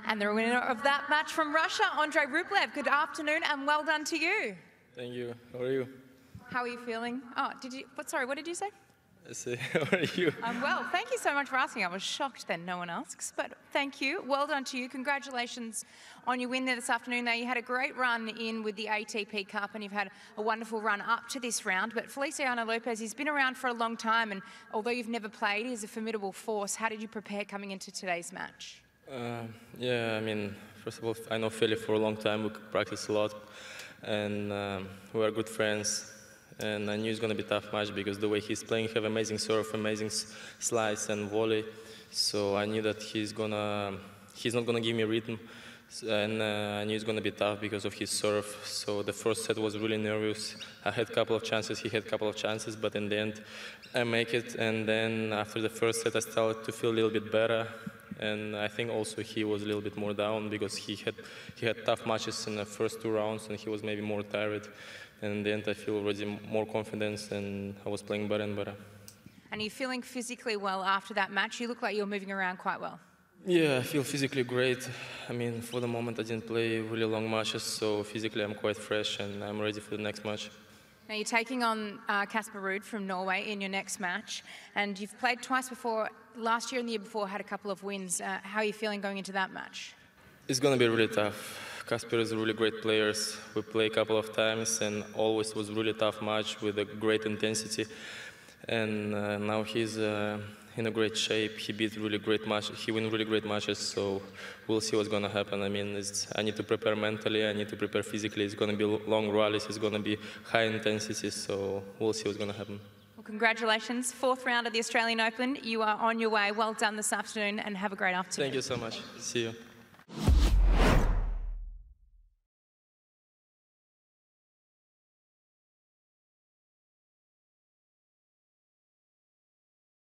And the winner of that match from Russia, Andrei Rublev. Good afternoon and well done to you. Thank you. How are you? How are you feeling? Oh, sorry, what did you say? I say, how are you? I'm well. Thank you so much for asking. I was shocked that no one asks, but thank you. Well done to you. Congratulations on your win there this afternoon. Now, you had a great run in with the ATP Cup and you've had a wonderful run up to this round, but Feliciano Lopez, he's been around for a long time and although you've never played, he's a formidable force. How did you prepare coming into today's match? Yeah, I mean, first of all, I know Feli for a long time. We practice a lot and we are good friends. And I knew it's going to be a tough match because the way he's playing, he have amazing serve, amazing slice and volley. So I knew that he's not going to give me rhythm. And I knew it's going to be tough because of his serve. So the first set was really nervous. I had a couple of chances, he had a couple of chances, but in the end, I make it. And then after the first set, I started to feel a little bit better. And I think also he was a little bit more down because he had tough matches in the first two rounds and he was maybe more tired. And in the end, I feel already more confidence and I was playing better and better. And are you feeling physically well after that match? You look like you're moving around quite well. Yeah, I feel physically great. I mean, for the moment, I didn't play really long matches, so physically I'm quite fresh and I'm ready for the next match. Now, you're taking on Casper Ruud from Norway in your next match, and you've played twice before. Last year and the year before had a couple of wins. How are you feeling going into that match? It's going to be really tough. Casper is a really great player. We played a couple of times and always was a really tough match with a great intensity. And now he's in a great shape. He beat really great matches. He win really great matches. So we'll see what's going to happen. I mean, I need to prepare mentally. I need to prepare physically. It's going to be long rallies. It's going to be high intensity. So we'll see what's going to happen. Well, congratulations. Fourth round of the Australian Open. You are on your way. Well done this afternoon and have a great afternoon. Thank you so much. See you.